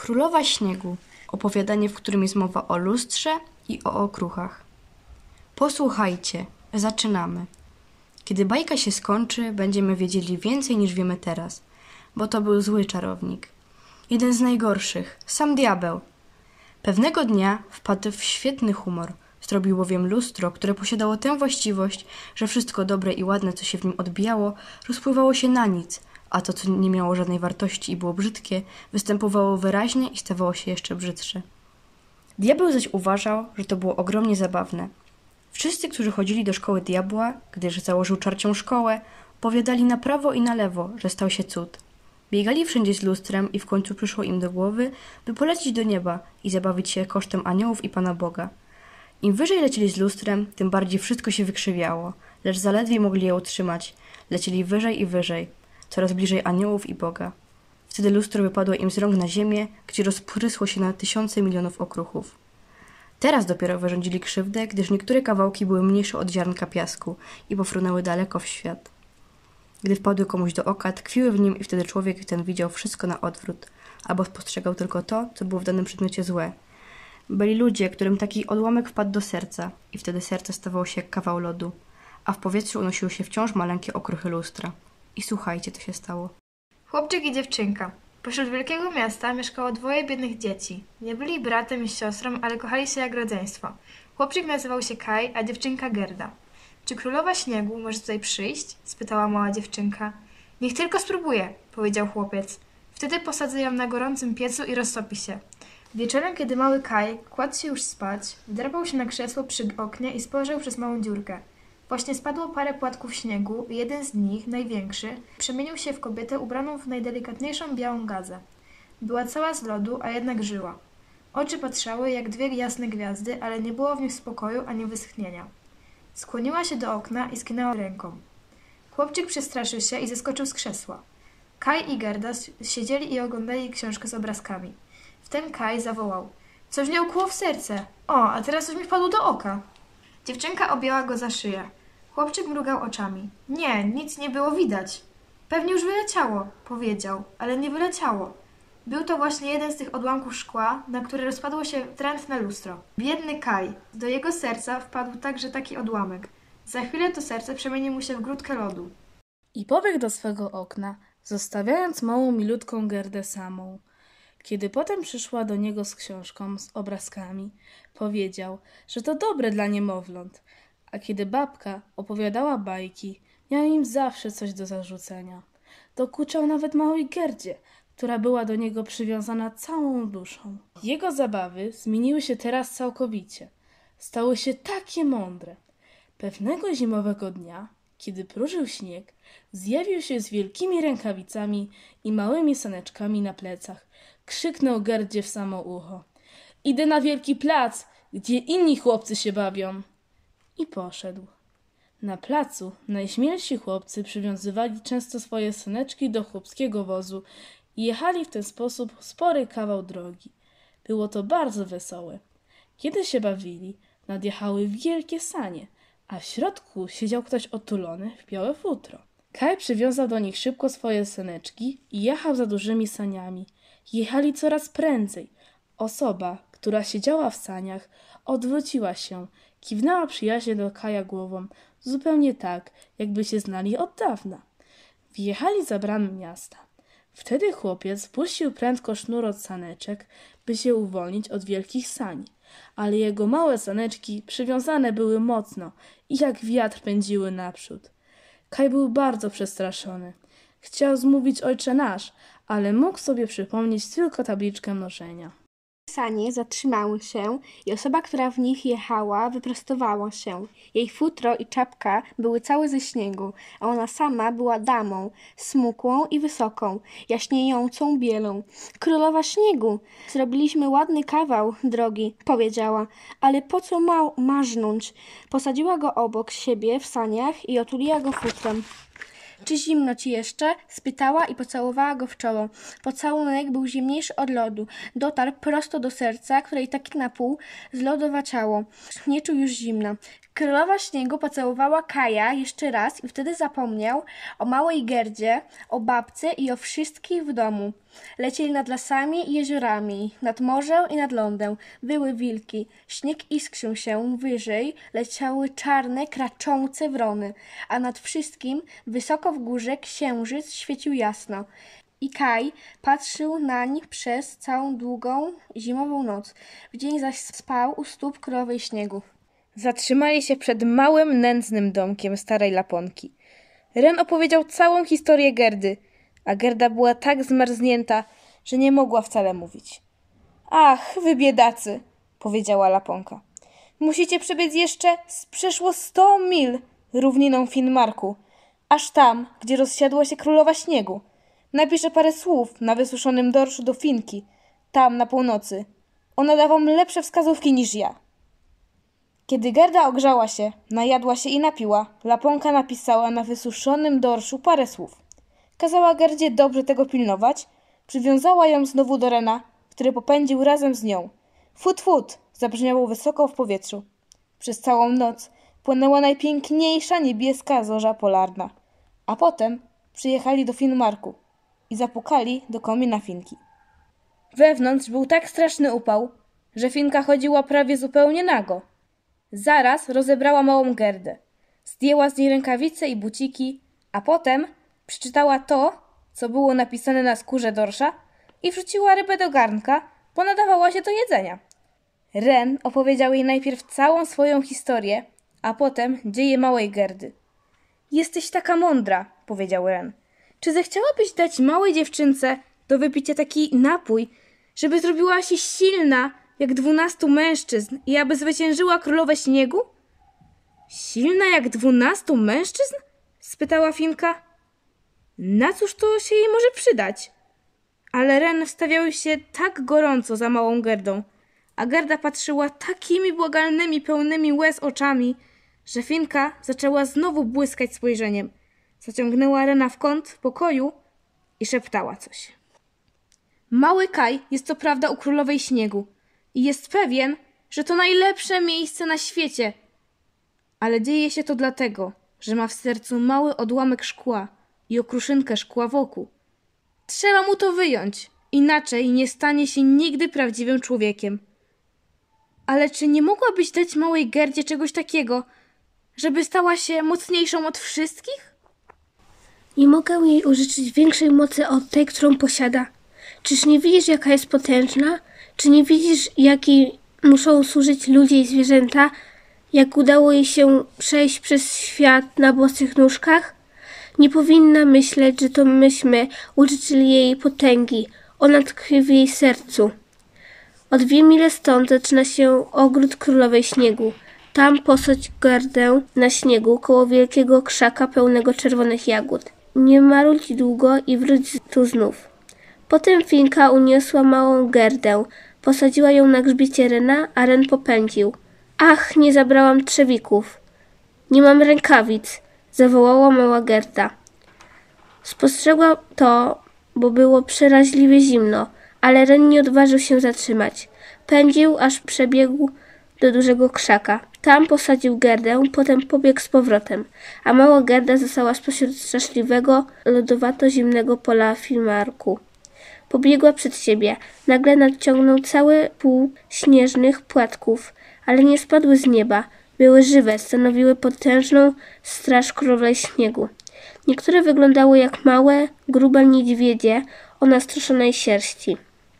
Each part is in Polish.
Królowa Śniegu. Opowiadanie, w którym jest mowa o lustrze i o okruchach. Posłuchajcie, zaczynamy. Kiedy bajka się skończy, będziemy wiedzieli więcej niż wiemy teraz, bo to był zły czarownik. Jeden z najgorszych, sam diabeł. Pewnego dnia wpadł w świetny humor. Zrobił bowiem lustro, które posiadało tę właściwość, że wszystko dobre i ładne, co się w nim odbijało, rozpływało się na nic, a to, co nie miało żadnej wartości i było brzydkie, występowało wyraźnie i stawało się jeszcze brzydsze. Diabeł zaś uważał, że to było ogromnie zabawne. Wszyscy, którzy chodzili do szkoły diabła, gdyż założył czarcią szkołę, powiadali na prawo i na lewo, że stał się cud. Biegali wszędzie z lustrem i w końcu przyszło im do głowy, by polecieć do nieba i zabawić się kosztem aniołów i Pana Boga. Im wyżej lecieli z lustrem, tym bardziej wszystko się wykrzywiało, lecz zaledwie mogli je utrzymać. Lecieli wyżej i wyżej, coraz bliżej aniołów i Boga. Wtedy lustro wypadło im z rąk na ziemię, gdzie rozprysło się na tysiące milionów okruchów. Teraz dopiero wyrządzili krzywdę, gdyż niektóre kawałki były mniejsze od ziarnka piasku i pofrunęły daleko w świat. Gdy wpadły komuś do oka, tkwiły w nim i wtedy człowiek ten widział wszystko na odwrót, albo spostrzegał tylko to, co było w danym przedmiocie złe. Byli ludzie, którym taki odłamek wpadł do serca i wtedy serce stawało się jak kawał lodu, a w powietrzu unosiły się wciąż maleńkie okruchy lustra. I słuchajcie, co się stało. Chłopczyk i dziewczynka. Pośród wielkiego miasta mieszkało dwoje biednych dzieci. Nie byli bratem i siostrą, ale kochali się jak rodzeństwo. Chłopczyk nazywał się Kaj, a dziewczynka Gerda. Czy królowa śniegu może tutaj przyjść? Spytała mała dziewczynka. Niech tylko spróbuje, powiedział chłopiec. Wtedy posadzę ją na gorącym piecu i roztopi się. Wieczorem, kiedy mały Kaj kładł się już spać, wdrapał się na krzesło przy oknie i spojrzał przez małą dziurkę. Właśnie spadło parę płatków śniegu i jeden z nich, największy, przemienił się w kobietę ubraną w najdelikatniejszą białą gazę. Była cała z lodu, a jednak żyła. Oczy patrzały jak dwie jasne gwiazdy, ale nie było w nich spokoju ani wyschnienia. Skłoniła się do okna i skinęła ręką. Chłopczyk przestraszył się i zeskoczył z krzesła. Kaj i Gerda siedzieli i oglądali książkę z obrazkami. Wtem Kaj zawołał. Coś mnie ukłuło w serce. O, a teraz coś mi wpadło do oka. Dziewczynka objęła go za szyję. Chłopczyk mrugał oczami. Nie, nic nie było widać. Pewnie już wyleciało, powiedział, ale nie wyleciało. Był to właśnie jeden z tych odłamków szkła, na które rozpadło się wtrętne lustro. Biedny Kaj. Do jego serca wpadł także taki odłamek. Za chwilę to serce przemieni mu się w grudkę lodu. I pobiegł do swego okna, zostawiając małą milutką Gerdę samą. Kiedy potem przyszła do niego z książką, z obrazkami, powiedział, że to dobre dla niemowląt, a kiedy babka opowiadała bajki, miał im zawsze coś do zarzucenia. Dokuczał nawet małej Gerdzie, która była do niego przywiązana całą duszą. Jego zabawy zmieniły się teraz całkowicie. Stały się takie mądre. Pewnego zimowego dnia, kiedy próżył śnieg, zjawił się z wielkimi rękawicami i małymi saneczkami na plecach. Krzyknął Gerdzie w samo ucho. Idę na wielki plac, gdzie inni chłopcy się bawią. I poszedł. Na placu najśmielsi chłopcy przywiązywali często swoje saneczki do chłopskiego wozu i jechali w ten sposób spory kawał drogi. Było to bardzo wesołe. Kiedy się bawili, nadjechały wielkie sanie, a w środku siedział ktoś otulony w białe futro. Kaj przywiązał do nich szybko swoje saneczki i jechał za dużymi saniami. Jechali coraz prędzej. Osoba, która siedziała w saniach, odwróciła się, kiwnęła przyjaźnie do Kaja głową, zupełnie tak, jakby się znali od dawna. Wjechali za bramy miasta. Wtedy chłopiec puścił prędko sznur od saneczek, by się uwolnić od wielkich sani, ale jego małe saneczki przywiązane były mocno i jak wiatr pędziły naprzód. Kaj był bardzo przestraszony. Chciał zmówić Ojcze Nasz, ale mógł sobie przypomnieć tylko tabliczkę mnożenia. Sanie zatrzymały się i osoba, która w nich jechała, wyprostowała się. Jej futro i czapka były całe ze śniegu, a ona sama była damą, smukłą i wysoką, jaśniejącą bielą. Królowa śniegu! Zrobiliśmy ładny kawał drogi, powiedziała, ale po co marznąć? Posadziła go obok siebie w saniach i otuliła go futrem. Czy zimno ci jeszcze? Spytała i pocałowała go w czoło. Pocałunek był zimniejszy od lodu. Dotarł prosto do serca, które i tak na pół zlodowaciało. Nie czuł już zimna. Królowa Śniegu pocałowała Kaja jeszcze raz i wtedy zapomniał o małej Gerdzie, o babce i o wszystkich w domu. Lecieli nad lasami i jeziorami, nad morzem i nad lądem. Były wilki, śnieg iskrzył się, wyżej leciały czarne, kraczące wrony, a nad wszystkim, wysoko w górze, księżyc świecił jasno. I Kaj patrzył nań przez całą długą, zimową noc. W dzień zaś spał u stóp Królowej Śniegu. Zatrzymali się przed małym, nędznym domkiem starej Laponki. Ren opowiedział całą historię Gerdy, a Gerda była tak zmarznięta, że nie mogła wcale mówić. Ach, wy biedacy, powiedziała Laponka. Musicie przebiec jeszcze przeszło 100 mil równiną Finnmarku, aż tam, gdzie rozsiadła się Królowa Śniegu. Napiszę parę słów na wysuszonym dorszu do Finki, tam na północy. Ona da wam lepsze wskazówki niż ja. Kiedy Gerda ogrzała się, najadła się i napiła, Laponka napisała na wysuszonym dorszu parę słów. Kazała Gerdzie dobrze tego pilnować, przywiązała ją znowu do Rena, który popędził razem z nią. Fut, fut, zabrzmiało wysoko w powietrzu. Przez całą noc płynęła najpiękniejsza niebieska zorza polarna. A potem przyjechali do Finnmarku i zapukali do komina Finki. Wewnątrz był tak straszny upał, że Finka chodziła prawie zupełnie nago. Zaraz rozebrała małą Gerdę. Zdjęła z niej rękawice i buciki, a potem przeczytała to, co było napisane na skórze dorsza i wrzuciła rybę do garnka, bo nadawała się do jedzenia. Ren opowiedział jej najpierw całą swoją historię, a potem dzieje małej Gerdy. Jesteś taka mądra, powiedział Ren. Czy zechciałabyś dać małej dziewczynce do wypicia taki napój, żeby zrobiła się silna jak 12 mężczyzn i aby zwyciężyła Królowę Śniegu? Silna jak 12 mężczyzn? Spytała Finka. Na cóż to się jej może przydać? Ale Ren wstawiał się tak gorąco za małą Gerdą, a Gerda patrzyła takimi błagalnymi, pełnymi łez oczami, że Finka zaczęła znowu błyskać spojrzeniem. Zaciągnęła Rena w kąt pokoju i szeptała coś. Mały Kaj jest co prawda u Królowej Śniegu i jest pewien, że to najlepsze miejsce na świecie. Ale dzieje się to dlatego, że ma w sercu mały odłamek szkła i okruszynkę szkła wokół. Trzeba mu to wyjąć, inaczej nie stanie się nigdy prawdziwym człowiekiem. Ale czy nie mogłabyś dać małej Gerdzie czegoś takiego, żeby stała się mocniejszą od wszystkich? Nie mogę jej użyczyć większej mocy od tej, którą posiada. Czyż nie widzisz, jaka jest potężna? Czy nie widzisz, jakiej muszą służyć ludzie i zwierzęta? Jak udało jej się przejść przez świat na bosych nóżkach? Nie powinna myśleć, że to myśmy użyczyli jej potęgi. Ona tkwi w jej sercu. O 2 mile stąd zaczyna się ogród Królowej Śniegu. Tam posadź Gerdę na śniegu koło wielkiego krzaka pełnego czerwonych jagód. Nie marudź długo i wróć tu znów. Potem Finka uniosła małą Gerdę. Posadziła ją na grzbiecie Rena, a Ren popędził. Ach, nie zabrałam trzewików. Nie mam rękawic, zawołała mała Gerda. Spostrzegła to, bo było przeraźliwie zimno, ale Ren nie odważył się zatrzymać. Pędził, aż przebiegł do dużego krzaka. Tam posadził Gerdę, potem pobiegł z powrotem, a mała Gerda została spośród straszliwego, lodowato-zimnego pola Finnmarku. Pobiegła przed siebie. Nagle nadciągnął cały pół śnieżnych płatków, ale nie spadły z nieba. Były żywe, stanowiły potężną straż Królowej Śniegu. Niektóre wyglądały jak małe, grube niedźwiedzie o nastroszonej sierści.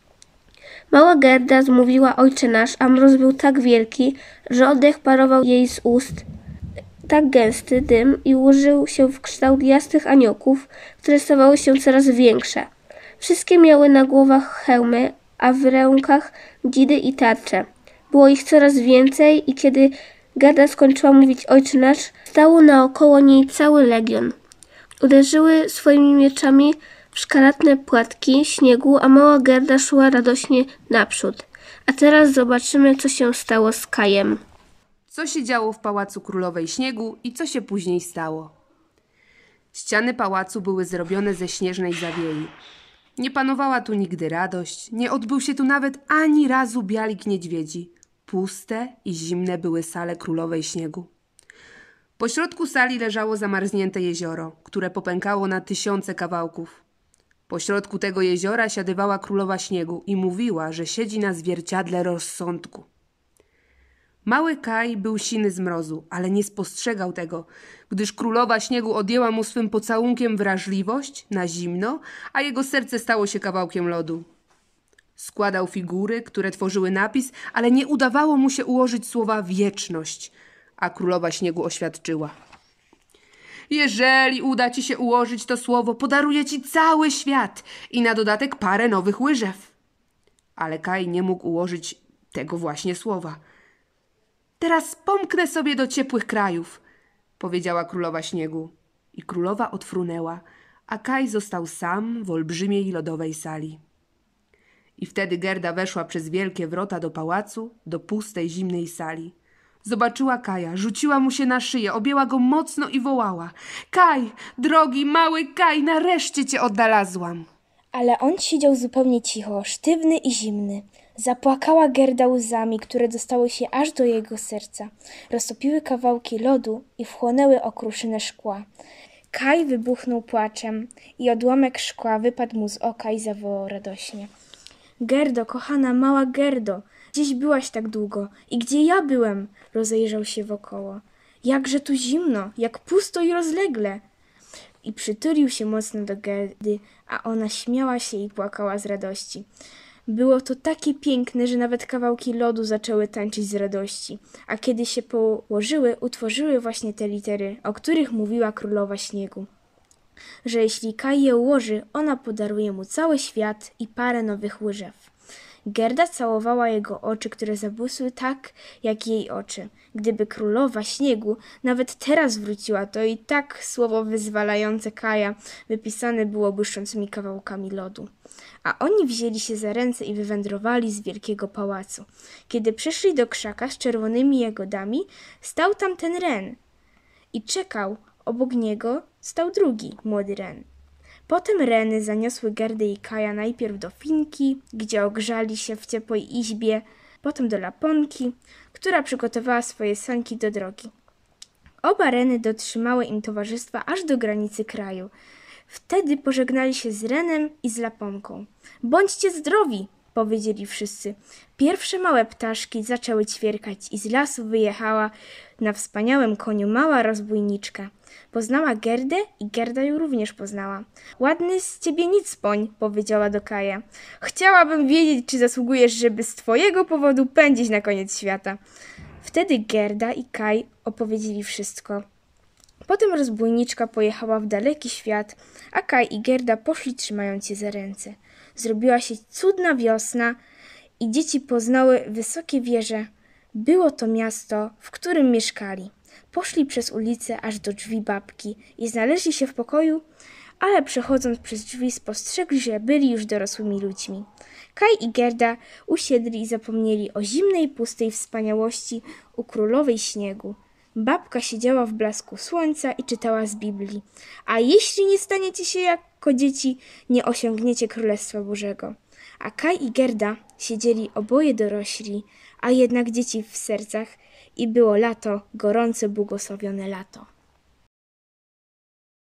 Mała Gerda zmówiła Ojcze Nasz, a mróz był tak wielki, że oddech parował jej z ust. Tak gęsty dym i ułożył się w kształt jasnych aniołków, które stawały się coraz większe. Wszystkie miały na głowach hełmy, a w rękach dzidy i tarcze. Było ich coraz więcej i kiedy Gerda skończyła mówić Ojcze Nasz, stało naokoło niej cały legion. Uderzyły swoimi mieczami w szkaratne płatki śniegu, a mała Gerda szła radośnie naprzód. A teraz zobaczymy, co się stało z Kajem. Co się działo w pałacu Królowej Śniegu i co się później stało. Ściany pałacu były zrobione ze śnieżnej zawiei. Nie panowała tu nigdy radość, nie odbył się tu nawet ani razu bialik niedźwiedzi. Puste i zimne były sale Królowej Śniegu. Pośrodku sali leżało zamarznięte jezioro, które popękało na 1000 kawałków. Pośrodku tego jeziora siadywała królowa śniegu i mówiła, że siedzi na zwierciadle rozsądku. Mały Kaj był siny z mrozu, ale nie spostrzegał tego, gdyż królowa śniegu odjęła mu swym pocałunkiem wrażliwość na zimno, a jego serce stało się kawałkiem lodu. Składał figury, które tworzyły napis, ale nie udawało mu się ułożyć słowa wieczność, a królowa śniegu oświadczyła: jeżeli uda ci się ułożyć to słowo, podaruję ci cały świat i na dodatek parę nowych łyżew. Ale Kaj nie mógł ułożyć tego właśnie słowa. Teraz pomknę sobie do ciepłych krajów, powiedziała królowa śniegu. I królowa odfrunęła, a Kaj został sam w olbrzymiej lodowej sali. I wtedy Gerda weszła przez wielkie wrota do pałacu, do pustej, zimnej sali. Zobaczyła Kaja, rzuciła mu się na szyję, objęła go mocno i wołała: Kaj, drogi, mały Kaj, nareszcie cię odnalazłam. Ale on siedział zupełnie cicho, sztywny i zimny. Zapłakała Gerda łzami, które dostały się aż do jego serca. Roztopiły kawałki lodu i wchłonęły okruszynę szkła. Kaj wybuchnął płaczem i odłamek szkła wypadł mu z oka i zawołał radośnie: Gerdo, kochana, mała Gerdo, gdzieś byłaś tak długo i gdzie ja byłem? Rozejrzał się wokoło. Jakże tu zimno, jak pusto i rozlegle. I przytulił się mocno do Gerdy, a ona śmiała się i płakała z radości. Było to takie piękne, że nawet kawałki lodu zaczęły tańczyć z radości, a kiedy się położyły, utworzyły właśnie te litery, o których mówiła królowa śniegu. Że jeśli Kaj je ułoży, ona podaruje mu cały świat i parę nowych łyżew. Gerda całowała jego oczy, które zabłysły tak, jak jej oczy. Gdyby królowa śniegu nawet teraz wróciła, to i tak słowo wyzwalające Kaja wypisane było błyszczącymi kawałkami lodu. A oni wzięli się za ręce i wywędrowali z wielkiego pałacu. Kiedy przyszli do krzaka z czerwonymi jagodami, stał tam ten Ren i czekał. Obok niego stał drugi, młody Ren. Potem Reny zaniosły Gerdę i Kaja najpierw do Finki, gdzie ogrzali się w ciepłej izbie, potem do Laponki, która przygotowała swoje sanki do drogi. Oba Reny dotrzymały im towarzystwa aż do granicy kraju. Wtedy pożegnali się z Renem i z Laponką. Bądźcie zdrowi, powiedzieli wszyscy. Pierwsze małe ptaszki zaczęły ćwierkać i z lasu wyjechała na wspaniałym koniu mała rozbójniczka. Poznała Gerdę i Gerda ją również poznała. Ładny z ciebie nicpoń, powiedziała do Kaja. Chciałabym wiedzieć, czy zasługujesz, żeby z twojego powodu pędzić na koniec świata. Wtedy Gerda i Kaj opowiedzieli wszystko. Potem rozbójniczka pojechała w daleki świat, a Kaj i Gerda poszli trzymając się za ręce. Zrobiła się cudna wiosna i dzieci poznały wysokie wieże. Było to miasto, w którym mieszkali. Poszli przez ulicę aż do drzwi babki i znaleźli się w pokoju, ale przechodząc przez drzwi spostrzegli, że byli już dorosłymi ludźmi. Kaj i Gerda usiedli i zapomnieli o zimnej, pustej wspaniałości u królowej śniegu. Babka siedziała w blasku słońca i czytała z Biblii. A jeśli nie staniecie się jako dzieci, nie osiągniecie Królestwa Bożego. A Kaj i Gerda siedzieli oboje dorośli, a jednak dzieci w sercach i było lato, gorące, błogosławione lato.